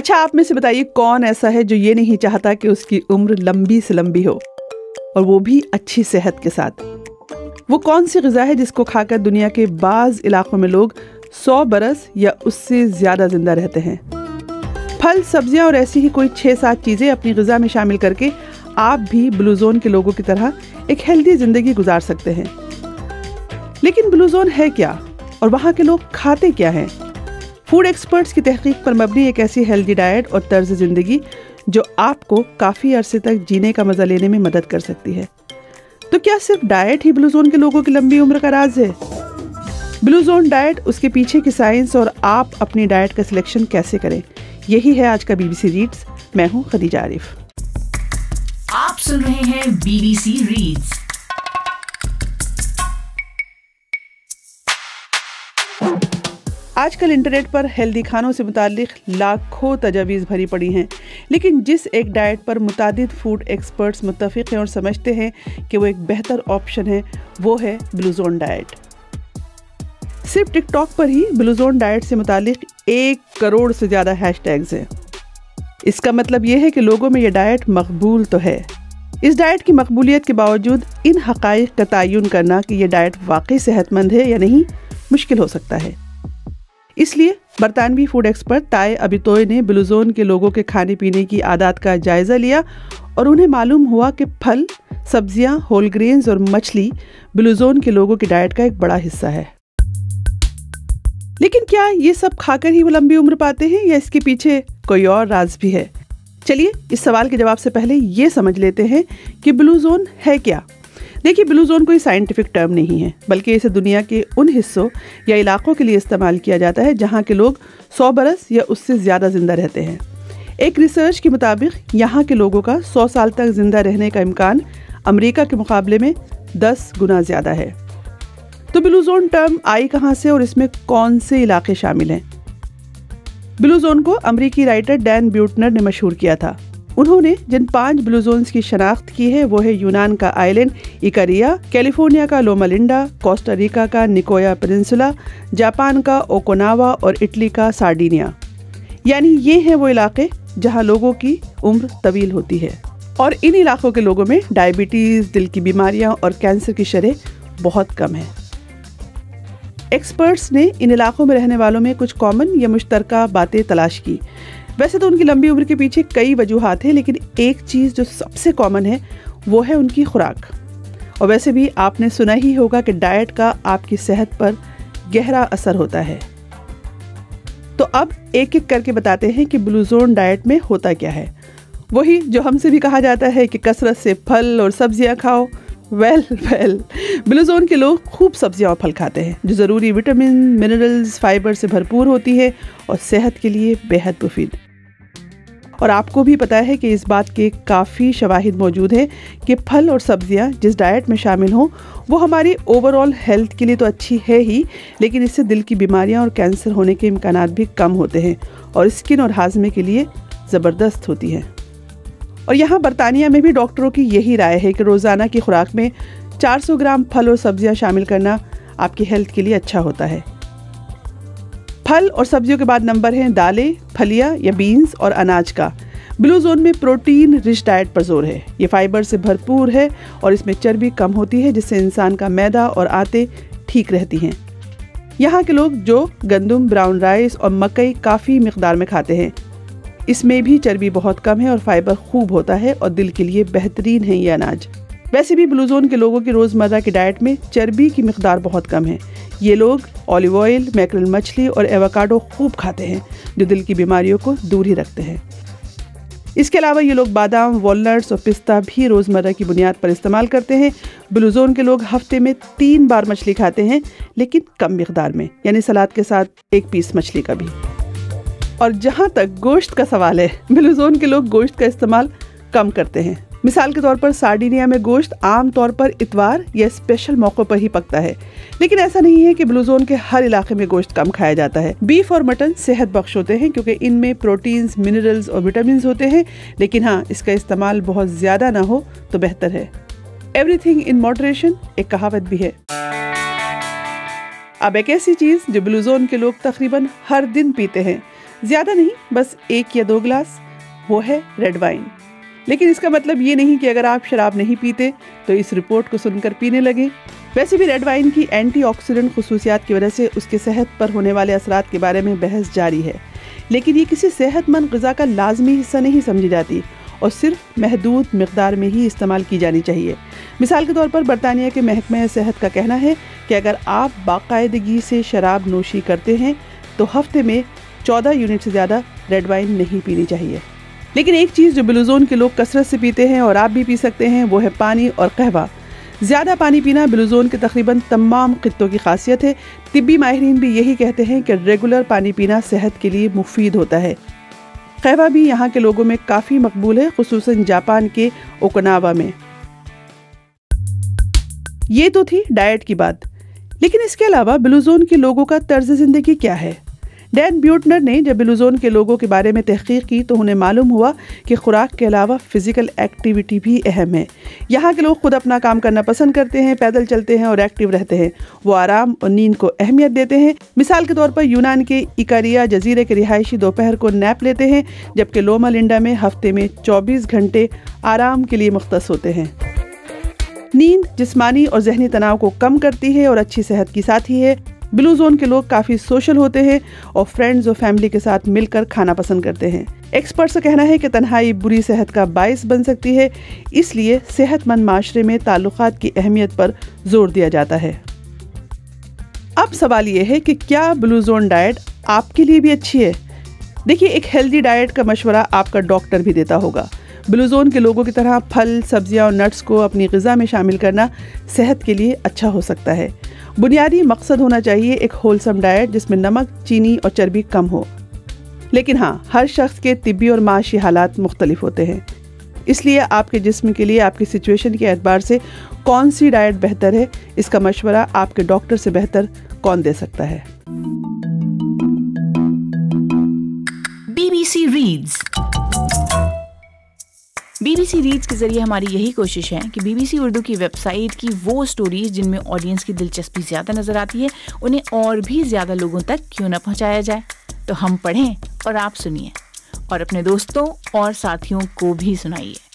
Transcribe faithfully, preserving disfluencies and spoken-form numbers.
اچھا آپ میں سے بتائیے کون ایسا ہے جو یہ نہیں چاہتا کہ اس کی عمر لمبی سے لمبی ہو اور وہ بھی اچھی صحت کے ساتھ؟ وہ کون سی غذا ہے جس کو کھا کر دنیا کے بعض علاقوں میں لوگ سو برس یا اس سے زیادہ زندہ رہتے ہیں؟ پھل، سبزیاں اور ایسی ہی کوئی چھ سات چیزیں اپنی غذا میں شامل کر کے آپ بھی بلو زون کے لوگوں کی طرح ایک ہیلدی زندگی گزار سکتے ہیں۔ لیکن بلو زون ہے کیا اور وہاں کے لوگ کھاتے کیا ہیں؟ فوڈ ایکسپرٹس کی تحقیق پر مبنی ایک ایسی ہیلدی ڈائٹ اور طرز زندگی جو آپ کو کافی عرصے تک جینے کا مزہ لینے میں مدد کر سکتی ہے۔ تو کیا صرف ڈائٹ ہی بلو زون کے لوگوں کی لمبی عمر کا راز ہے؟ بلو زون ڈائٹ، اس کے پیچھے کی سائنس اور آپ اپنی ڈائٹ کا سلیکشن کیسے کریں، یہی ہے آج کا بی بی سی ریڈز۔ میں ہوں خدیجہ عارف۔ آپ سن رہے ہیں بی بی سی ریڈز۔ آج کل انٹرنیٹ پر ہیلدی کھانوں سے متعلق لاکھوں تجاویز بھری پڑی ہیں، لیکن جس ایک ڈائٹ پر متعدد فوڈ ایکسپرٹس متفق ہیں اور سمجھتے ہیں کہ وہ ایک بہتر آپشن ہے، وہ ہے بلو زون ڈائٹ۔ صرف ٹک ٹاک پر ہی بلو زون ڈائٹ سے متعلق ایک کروڑ سے زیادہ ہیش ٹیگز ہیں۔ اس کا مطلب یہ ہے کہ لوگوں میں یہ ڈائٹ مقبول تو ہے۔ اس ڈائٹ کی مقبولیت کے باوجود ان حقائق کا تعین کرنا کہ یہ ڈائٹ واقعی صحت مند ہے یا نہیں مشکل ہو سکتا ہے۔ اس لیے برطانوی فوڈ ایکسپرٹ تائے ابیتوئے نے بلو زون کے لوگوں کے کھانے پینے کی عادات کا جائزہ لیا اور انہیں معلوم ہوا کہ پھل، سبزیاں، ہول گرینز اور مچھلی بلو زون کے لوگوں کی ڈائٹ کا ایک بڑا حصہ ہے۔ لیکن کیا یہ سب کھا کر ہی وہ لمبی عمر پاتے ہیں یا اس کے پیچھے کوئی اور راز بھی ہے؟ چلیے اس سوال کے جواب سے پہلے یہ سمجھ لیتے ہیں کہ بلو زون ہے کیا۔ دیکھیے، بلو زون کوئی سائنٹیفک ٹرم نہیں ہے، بلکہ اسے دنیا کے ان حصوں یا علاقوں کے لیے استعمال کیا جاتا ہے جہاں کے لوگ سو برس یا اس سے زیادہ زندہ رہتے ہیں۔ ایک ریسرچ کے مطابق یہاں کے لوگوں کا سو سال تک زندہ رہنے کا امکان امریکہ کے مقابلے میں دس گنا زیادہ ہے۔ تو بلو زون ٹرم آئی کہاں سے اور اس میں کون سے علاقے شامل ہیں؟ بلو زون کو امریکی رائٹر ڈین بیوٹنر نے مشہور کیا تھا۔ انہوں نے جن پانچ بلو زونز کی شناخت کی ہے وہ ہے یونان کا آئلینڈ ایکاریا، کیلیفورنیا کا لوما لنڈا، کوسٹا ریکا کا نکویا پیننسولا، جاپان کا اوکوناوا اور اٹلی کا سارڈینیا۔ یعنی یہ ہیں وہ علاقے جہاں لوگوں کی عمر طویل ہوتی ہے، اور ان علاقوں کے لوگوں میں ڈائبٹیز، دل کی بیماریاں اور کینسر کی شرح بہت کم ہے۔ ایکسپرٹس نے ان علاقوں میں رہنے والوں میں کچھ کامن یا مشترکہ باتیں تلاش کی۔ ویسے تو ان کی لمبی عمر کے پیچھے کئی وجوہات ہیں، لیکن ایک چیز جو سب سے کامن ہے وہ ہے ان کی خوراک۔ اور ویسے بھی آپ نے سنا ہی ہوگا کہ ڈائٹ کا آپ کی صحت پر گہرا اثر ہوتا ہے۔ تو اب ایک ایک کر کے بتاتے ہیں کہ بلو زون ڈائٹ میں ہوتا کیا ہے۔ وہی جو ہم سے بھی کہا جاتا ہے کہ کثرت سے پھل اور سبزیاں کھاؤ۔ ویل ویل بلو زون کے لوگ خوب سبزیاں اور پھل کھاتے ہیں جو ضروری وٹامن، منرلز، فائبر سے بھرپور ہوتی ہے اور صحت کے لیے بے حد مفید۔ اور آپ کو بھی پتا ہے کہ اس بات کے کافی شواہد موجود ہیں کہ پھل اور سبزیاں جس ڈائٹ میں شامل ہوں وہ ہماری اوور آل ہیلتھ کے لیے تو اچھی ہے ہی، لیکن اس سے دل کی بیماریاں اور کینسر ہونے کے امکانات بھی کم ہوتے ہیں اور اسکن اور ہاضمے کے لیے زبردست ہوتی ہیں۔ اور یہاں برطانیہ میں بھی ڈاکٹروں کی یہی رائے ہے کہ روزانہ کی خوراک میں چار سو گرام پھل اور سبزیاں شامل کرنا آپ کی ہیلتھ کے لیے اچھا ہوتا ہے۔ پھل اور سبزیوں کے بعد نمبر ہیں دالیں، پھلیاں یا بینز اور اناج کا۔ بلو زون میں پروٹین رچ ڈائٹ پر زور ہے۔ یہ فائبر سے بھرپور ہے اور اس میں چربی کم ہوتی ہے جس سے انسان کا معدہ اور آنتیں ٹھیک رہتی ہیں۔ یہاں کے لوگ جو گندم، براؤن رائس اور مکئی کافی مقدار میں کھاتے ہیں۔ اس میں بھی چربی بہت کم ہے اور فائبر خوب ہوتا ہے اور دل کے لیے بہترین ہے یہ اناج۔ ویسے بھی بلو زون کے لوگوں کی روزمرہ کی ڈائٹ میں چربی کی مقدار بہت کم ہے۔ یہ لوگ اولیو آئل، میکرل مچھلی اور ایووکاڈو خوب کھاتے ہیں جو دل کی بیماریوں کو دور ہی رکھتے ہیں۔ اس کے علاوہ یہ لوگ بادام، والنٹس اور پستہ بھی روزمرہ کی بنیاد پر استعمال کرتے ہیں۔ بلو زون کے لوگ ہفتے میں تین بار مچھلی کھاتے ہیں، لیکن کم مقدار میں، یعنی سلاد کے ساتھ ایک پیس مچھلی کا بھی۔ اور جہاں تک گوشت کا سوال ہے، بلو زون کے لوگ گوشت کا استعمال کم کرتے ہیں۔ مثال کے طور پر سارڈینیا میں گوشت عام طور پر اتوار یا اسپیشل موقع پر ہی پکتا ہے، لیکن ایسا نہیں ہے کہ بلو زون کے ہر علاقے میں گوشت کم کھایا جاتا ہے۔ بیف اور مٹن صحت بخش ہوتے ہیں کیونکہ ان میں پروٹینز، منرلز اور وٹامنز ہوتے ہیں، لیکن ہاں اس کا استعمال بہت زیادہ نہ ہو تو بہتر ہے۔ ایوری تھنگ ان ماڈریشن ایک کہاوت بھی ہے۔ اب ایک ایسی چیز جو بلو زون کے لوگ تقریباً ہر دن پیتے ہیں، زیادہ نہیں، بس ایک یا دو گلاس، وہ ہے ریڈ وائن۔ لیکن اس کا مطلب یہ نہیں کہ اگر آپ شراب نہیں پیتے تو اس رپورٹ کو سن کر پینے لگیں۔ ویسے بھی ریڈ وائن کی اینٹی آکسیڈنٹ خصوصیات کی وجہ سے اس کے صحت پر ہونے والے اثرات کے بارے میں بحث جاری ہے، لیکن یہ کسی صحت مند غذا کا لازمی حصہ نہیں سمجھی جاتی اور صرف محدود مقدار میں ہی استعمال کی جانی چاہیے۔ مثال کے طور پر برطانیہ کے محکمہ صحت کا کہنا ہے کہ اگر آپ باقاعدگی سے شراب نوشی کرتے ہیں تو ہفتے میں چودہ یونٹ سے زیادہ ریڈ وائن نہیں پینی چاہیے۔ لیکن ایک چیز جو بلو زون کے لوگ کثرت سے پیتے ہیں اور آپ بھی پی سکتے ہیں وہ ہے پانی اور قہوہ۔ زیادہ پانی پینا بلو زون کے تقریباً تمام خطوں کی خاصیت ہے۔ طبی ماہرین بھی یہی کہتے ہیں کہ ریگولر پانی پینا صحت کے لیے مفید ہوتا ہے۔ قہوہ بھی یہاں کے لوگوں میں کافی مقبول ہے، خصوصاً جاپان کے اوکناوا میں۔ یہ تو تھی ڈائٹ کی بات، لیکن اس کے علاوہ بلو زون کے لوگوں کا طرز زندگی کیا ہے؟ ڈین بیوٹنر نے جب بلو زون کے لوگوں کے بارے میں تحقیق کی تو انہیں معلوم ہوا کہ خوراک کے علاوہ فزیکل ایکٹیویٹی بھی اہم ہے۔ یہاں کے لوگ خود اپنا کام کرنا پسند کرتے ہیں، پیدل چلتے ہیں اور ایکٹیو رہتے ہیں۔ وہ آرام اور نیند کو اہمیت دیتے ہیں۔ مثال کے طور پر یونان کے ایکاریا جزیرے کے رہائشی دوپہر کو نیپ لیتے ہیں، جبکہ لوما لنڈا میں ہفتے میں چوبیس گھنٹے آرام کے لیے مختص ہوتے ہیں۔ نیند جسمانی اور ذہنی تناؤ کو کم کرتی ہے اور اچھی صحت کی ساتھی ہے۔ بلو زون کے لوگ کافی سوشل ہوتے ہیں اور فرینڈز اور فیملی کے ساتھ مل کر کھانا پسند کرتے ہیں۔ ایکسپرٹس کا کہنا ہے کہ تنہائی بری صحت کا باعث بن سکتی ہے، اس لیے صحت مند معاشرے میں تعلقات کی اہمیت پر زور دیا جاتا ہے۔ اب سوال یہ ہے کہ کیا بلو زون ڈائٹ آپ کے لیے بھی اچھی ہے؟ دیکھیے، ایک ہیلدی ڈائٹ کا مشورہ آپ کا ڈاکٹر بھی دیتا ہوگا۔ بلو زون کے لوگوں کی طرح پھل، سبزیاں اور نٹس کو اپنی غذا میں شامل کرنا صحت کے لیے اچھا ہو سکتا ہے۔ بنیادی مقصد ہونا چاہیے ایک ہولسم ڈائٹ جس میں نمک، چینی اور چربی کم ہو۔ لیکن ہاں، ہر شخص کے طبی اور معاشی حالات مختلف ہوتے ہیں، اس لیے آپ کے جسم کے لیے آپ کی سچویشن کے اعتبار سے کون سی ڈائٹ بہتر ہے، اس کا مشورہ آپ کے ڈاکٹر سے بہتر کون دے سکتا ہے۔ B B C reads B B C reads کے ذریعے ہماری یہی کوشش ہے کہ بی بی سی اردو کی ویب سائٹ کی وہ سٹوریز جن میں آڈینس کی دلچسپی زیادہ نظر آتی ہے انہیں اور بھی زیادہ لوگوں تک کیوں نہ پہنچایا جائے۔ تو ہم پڑھیں اور آپ سنیے، اور اپنے دوستوں اور ساتھیوں کو بھی سنائیے۔